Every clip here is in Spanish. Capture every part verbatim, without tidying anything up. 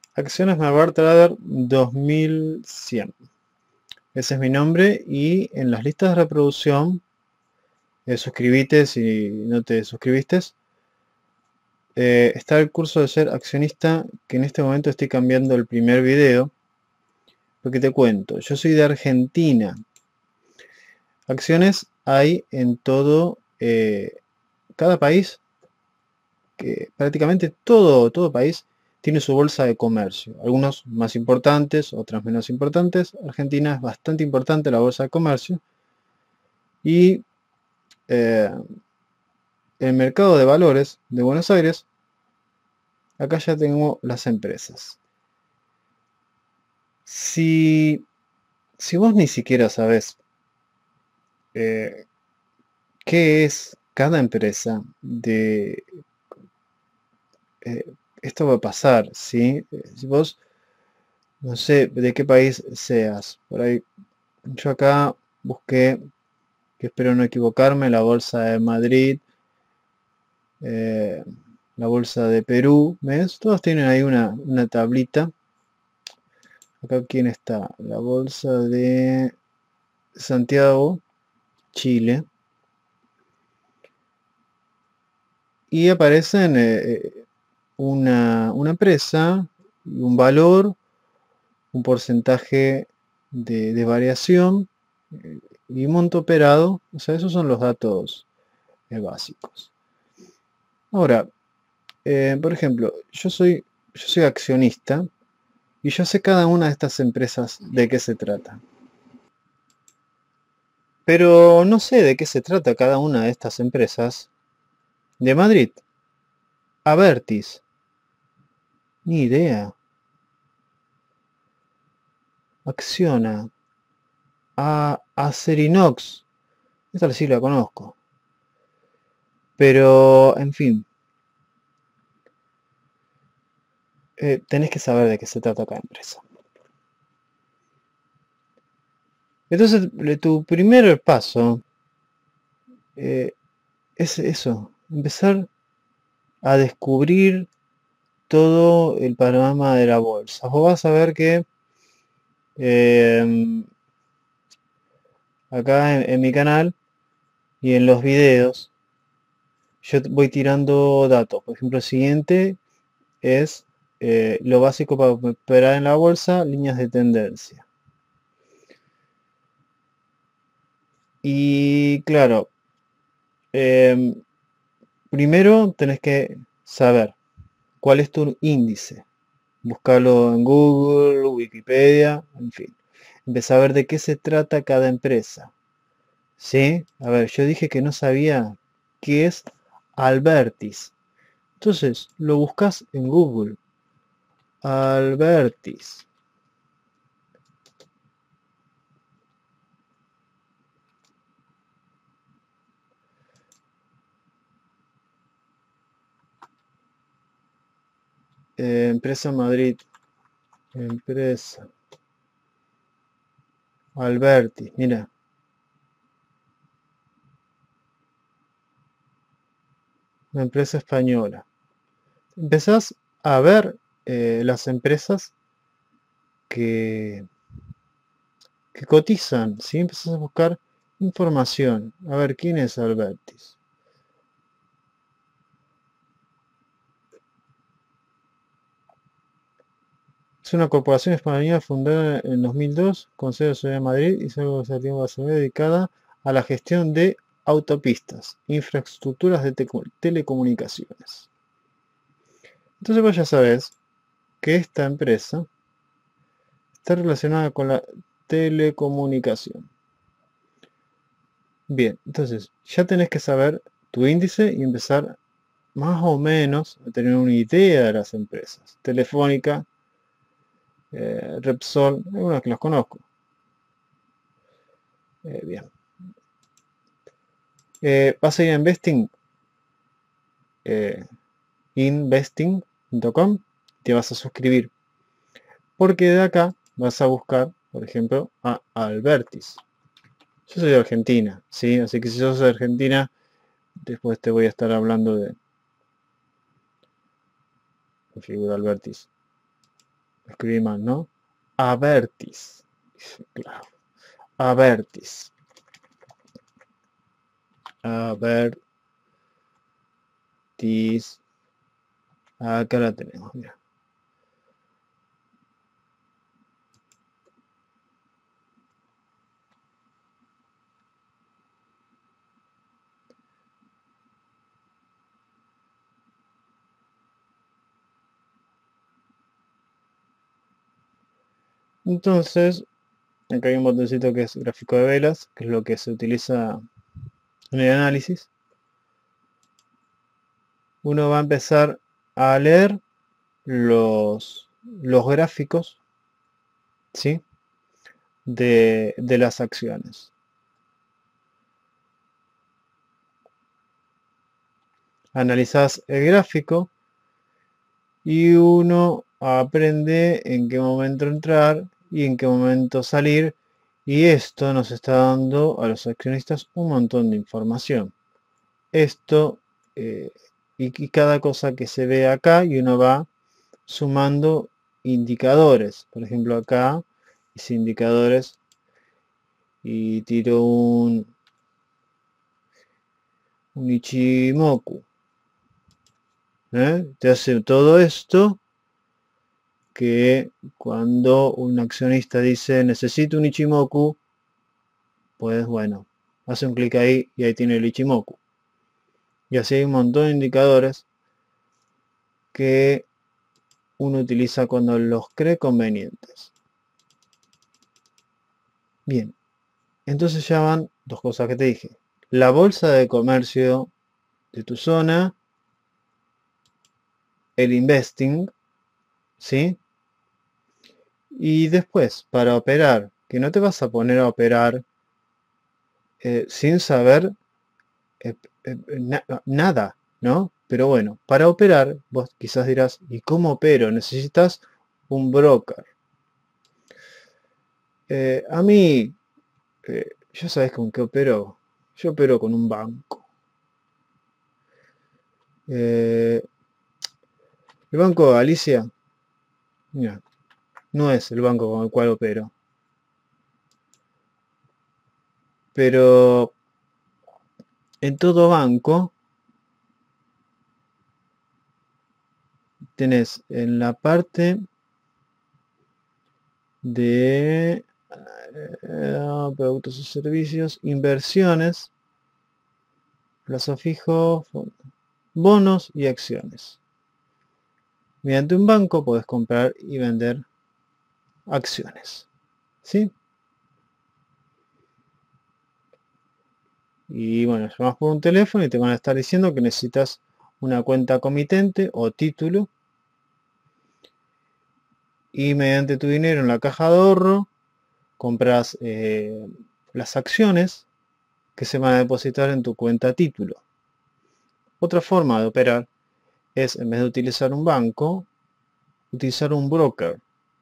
Acciones Marbar Trader dos mil cien. Ese es mi nombre y en las listas de reproducción, eh, suscríbete si no te suscribiste. Eh, está el curso de ser accionista, que en este momento estoy cambiando el primer video, porque te cuento, yo soy de Argentina. Acciones hay en todo, eh, cada país, que prácticamente todo, todo país tiene su bolsa de comercio. Algunos más importantes, otras menos importantes. Argentina es bastante importante la bolsa de comercio. Y eh, el mercado de valores de Buenos Aires, acá ya tengo las empresas. Si, si vos ni siquiera sabés eh, qué es cada empresa, de eh, esto va a pasar, ¿sí? Eh, Si vos, no sé de qué país seas, por ahí yo acá busqué, que espero no equivocarme, la bolsa de Madrid, eh, la bolsa de Perú, ¿ves? Todos tienen ahí una, una tablita. Acá quién está, la bolsa de Santiago, Chile. Y aparecen eh, eh, una, una empresa, un valor, un porcentaje de, de variación eh, y monto operado. O sea, esos son los datos eh, básicos. Ahora, eh, por ejemplo, yo soy, yo soy accionista y yo sé cada una de estas empresas de qué se trata. Pero no sé de qué se trata cada una de estas empresas de Madrid. Avertis, ni idea. Acciona, a Acerinox, esta sí la conozco. Pero, en fin, eh, tenés que saber de qué se trata cada empresa. Entonces, tu primer paso eh, es eso, empezar a descubrir todo el panorama de la bolsa. Vos vas a ver que eh, acá en, en mi canal y en los videos yo voy tirando datos. Por ejemplo, el siguiente es eh, lo básico para operar en la bolsa, líneas de tendencia. Y claro, eh, primero tenés que saber cuál es tu índice. Buscarlo en Google, Wikipedia, en fin. Empezar a ver de qué se trata cada empresa. ¿Sí? A ver, yo dije que no sabía qué es Albertis. Entonces, lo buscas en Google. Albertis. Eh, empresa Madrid. Empresa. Albertis, mira. Una empresa española. Empezás a ver eh, las empresas que, que cotizan, ¿sí? Empezás a buscar información. A ver, ¿quién es Albertis? Es una corporación española fundada en dos mil dos, con sede en Ciudad de Madrid y es algo dedicada a la gestión de autopistas, infraestructuras de telecomunicaciones. Entonces vos ya sabés que esta empresa está relacionada con la telecomunicación. Bien, entonces ya tenés que saber tu índice y empezar más o menos a tener una idea de las empresas. Telefónica, eh, Repsol, algunas que las conozco. Eh, bien. Eh, vas a ir a Investing, eh, investing punto com, te vas a suscribir. Porque de acá vas a buscar, por ejemplo, a Albertis. Yo soy de Argentina, ¿sí? Así que si sos de Argentina, después te voy a estar hablando de la figura Albertis. escribí mal, ¿no? Avertis. Claro. Avertis. Avertis. Acá la tenemos, mira. Entonces, acá hay un botoncito que es gráfico de velas, que es lo que se utiliza en el análisis. Uno va a empezar a leer los, los gráficos, ¿sí? de, de las acciones. Analizás el gráfico y uno aprende en qué momento entrar y en qué momento salir, y esto nos está dando a los accionistas un montón de información. Esto eh, y, y cada cosa que se ve acá, y uno va sumando indicadores. Por ejemplo, acá hice indicadores y tiro un, un Ichimoku. ¿Eh? Te hace todo esto que cuando un accionista dice necesito un Ichimoku, pues bueno, hace un clic ahí y ahí tiene el Ichimoku. Y así hay un montón de indicadores que uno utiliza cuando los cree convenientes. Bien, entonces ya van dos cosas que te dije. La bolsa de comercio de tu zona, el investing, ¿sí? Y después, para operar, que no te vas a poner a operar eh, sin saber eh, eh, na nada, ¿no? Pero bueno, para operar, vos quizás dirás, ¿y cómo opero? Necesitas un broker. Eh, a mí, eh, ya sabes con qué opero. Yo opero con un banco. Eh, el Banco Galicia, mira, no es el banco con el cual opero. Pero en todo banco tenés en la parte de eh, productos y servicios, inversiones, plazo fijo, bonos y acciones. Mediante un banco podés comprar y vender acciones, ¿sí? Y bueno, llamas por un teléfono y te van a estar diciendo que necesitas una cuenta comitente o título, y mediante tu dinero en la caja de ahorro compras eh, las acciones que se van a depositar en tu cuenta título. Otra forma de operar es, en vez de utilizar un banco, utilizar un broker.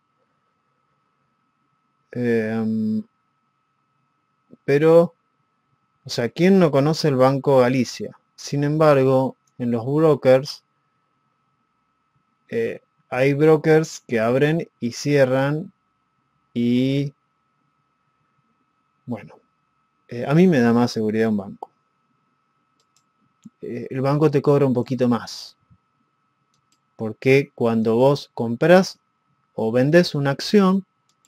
Eh, pero, o sea, ¿quién no conoce el Banco Galicia? Sin embargo, en los brokers, eh, hay brokers que abren y cierran y, bueno, eh, a mí me da más seguridad un banco. Eh, el banco te cobra un poquito más, porque cuando vos compras o vendes una acción,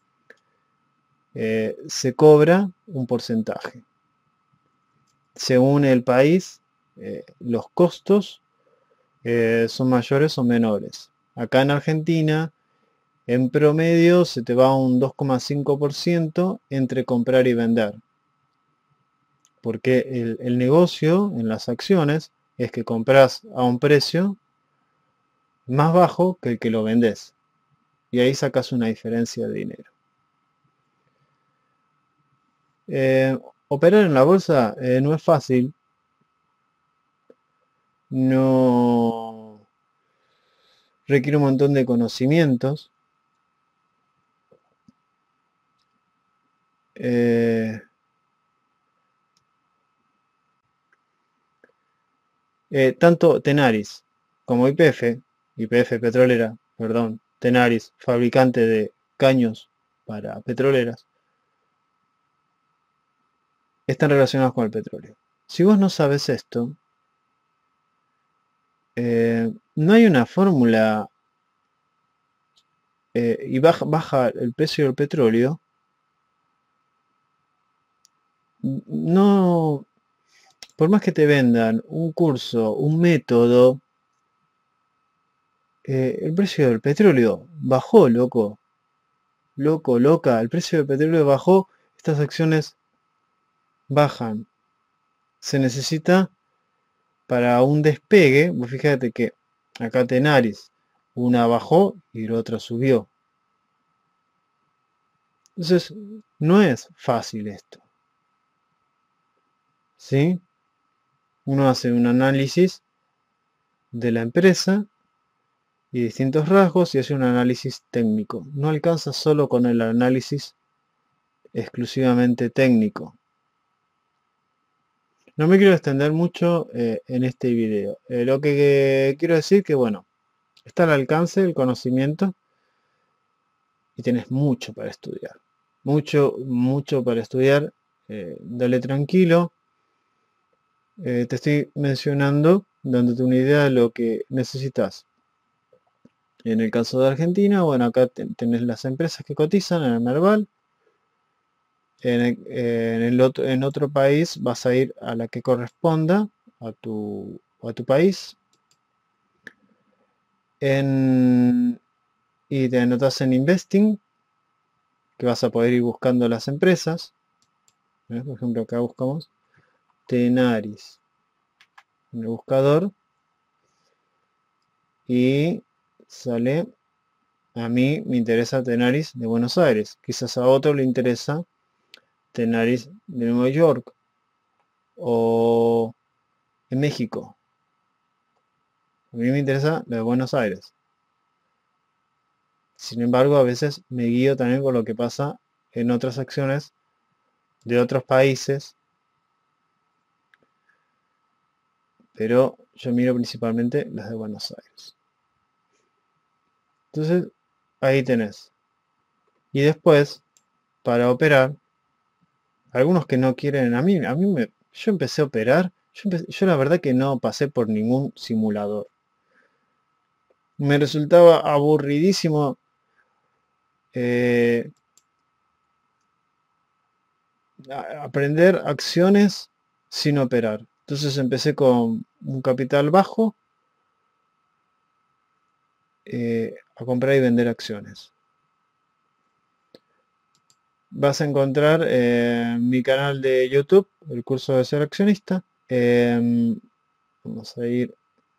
eh, se cobra un porcentaje. Según el país, eh, los costos eh, son mayores o menores. Acá en Argentina, en promedio, se te va un dos coma cinco por ciento entre comprar y vender. Porque el, el negocio en las acciones es que compras a un precio más bajo que el que lo vendes. Y ahí sacas una diferencia de dinero. Eh, operar en la bolsa eh, no es fácil. No requiere un montón de conocimientos. Eh, eh, tanto Tenaris como Y P F, Y P F Petrolera, perdón, Tenaris, fabricante de caños para petroleras, están relacionados con el petróleo. Si vos no sabes esto, eh, no hay una fórmula eh, y baja, baja el precio del petróleo, no, por más que te vendan un curso, un método, eh, el precio del petróleo bajó, loco, loco, loca, el precio del petróleo bajó, estas acciones bajan. Se necesita para un despegue, vos fíjate que acá Tenaris, una bajó y la otra subió. Entonces, no es fácil esto. ¿Sí? Uno hace un análisis de la empresa y distintos rasgos y hace un análisis técnico. No alcanza solo con el análisis exclusivamente técnico. No me quiero extender mucho eh, en este video. Eh, lo que quiero decir que, bueno, está al alcance el conocimiento y tenés mucho para estudiar. Mucho, mucho para estudiar. Eh, dale tranquilo. Eh, te estoy mencionando, dándote una idea de lo que necesitas. En el caso de Argentina, bueno, acá tenés las empresas que cotizan en el Merval. En, el, en, el otro, en otro país vas a ir a la que corresponda a tu, a tu país. En, y te anotas en Investing, que vas a poder ir buscando las empresas. ¿Eh? Por ejemplo, acá buscamos Tenaris en el buscador y sale, a mí me interesa Tenaris de Buenos Aires, quizás a otro le interesa Tenaris de Nueva York o en México. A mí me interesa la de Buenos Aires. Sin embargo, a veces me guío también por lo que pasa en otras acciones de otros países, pero yo miro principalmente las de Buenos Aires. Entonces, ahí tenés. Y después, para operar, algunos que no quieren, a mí, a mí me, yo empecé a operar, yo, empe- yo la verdad que no pasé por ningún simulador. Me resultaba aburridísimo eh, a- aprender acciones sin operar. Entonces empecé con un capital bajo eh, a comprar y vender acciones. Vas a encontrar eh, mi canal de YouTube, el curso de ser accionista. Em, vamos a ir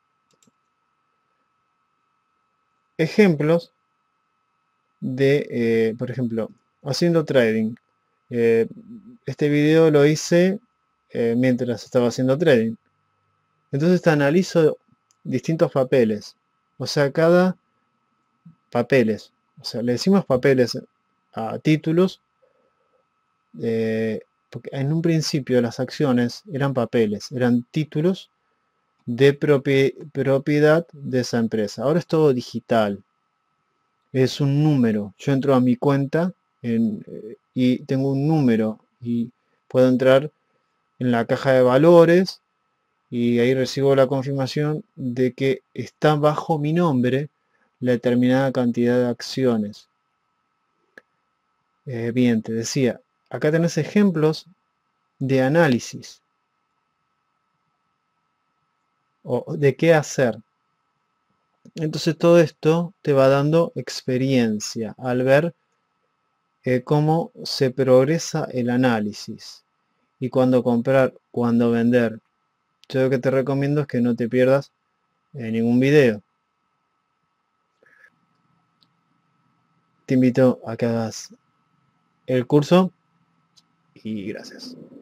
ejemplos de, eh, por ejemplo, haciendo trading. Eh, este video lo hice eh, mientras estaba haciendo trading. Entonces te analizo distintos papeles. O sea, cada papeles. O sea, le decimos papeles a títulos. Eh, porque en un principio las acciones eran papeles, eran títulos de propi propiedad de esa empresa. Ahora es todo digital. Es un número. Yo entro a mi cuenta en, eh, y tengo un número y puedo entrar en la caja de valores y ahí recibo la confirmación de que está bajo mi nombre la determinada cantidad de acciones. Eh, bien, te decía, acá tenés ejemplos de análisis o de qué hacer. Entonces todo esto te va dando experiencia al ver eh, cómo se progresa el análisis y cuándo comprar, cuándo vender. Yo lo que te recomiendo es que no te pierdas eh, ningún video. Te invito a que hagas el curso y gracias.